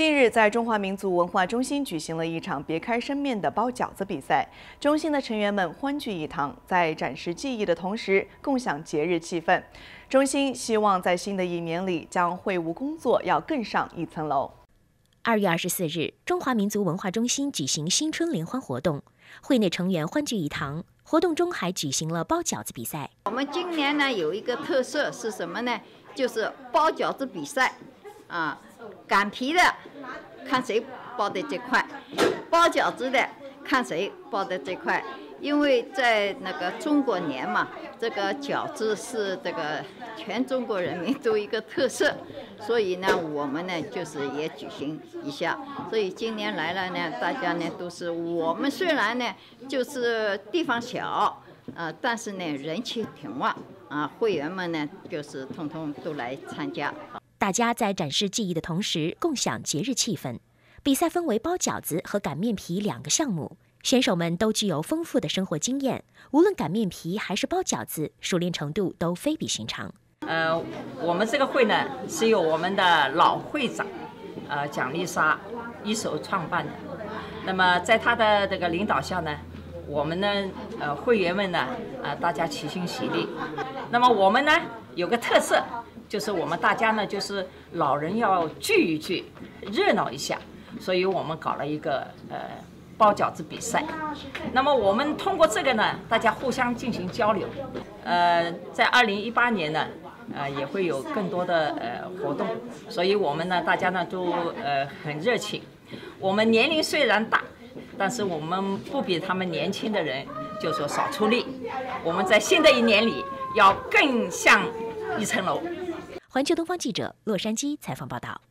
近日，在中华民族文化中心举行了一场别开生面的包饺子比赛。中心的成员们欢聚一堂，在展示技艺的同时，共享节日气氛。中心希望在新的一年里，将会务工作要更上一层楼。 2月24日，中华民族文化中心举行新春联欢活动，会内成员欢聚一堂。活动中还举行了包饺子比赛。 我们今年呢有一个特色是什么呢？就是包饺子比赛，擀皮的看谁包的最快，包饺子的看谁包的最快。因为在那个中国年嘛，这个饺子是这个全中国人民都一个特色，所以呢，我们呢就是也举行一下。所以今年来了呢，大家呢都是我们虽然呢就是地方小，但是呢人气挺旺会员们呢就是通通都来参加。 大家在展示技艺的同时，共享节日气氛。比赛分为包饺子和擀面皮2个项目。选手们都具有丰富的生活经验，无论擀面皮还是包饺子，熟练程度都非比寻常。 我们这个会呢是由我们的老会长，蒋丽莎一手创办的。那么在他的这个领导下呢，我们呢会员们呢大家齐心协力。那么我们呢有个特色，就是我们大家呢就是老人要聚一聚，热闹一下，所以我们搞了一个包饺子比赛。那么我们通过这个呢，大家互相进行交流。在2018年呢，也会有更多的活动，所以我们呢，大家呢都很热情。我们年龄虽然大，但是我们不比他们年轻的人就说少出力。我们在新的一年里要更上一层楼。 环球东方记者洛杉矶采访报道。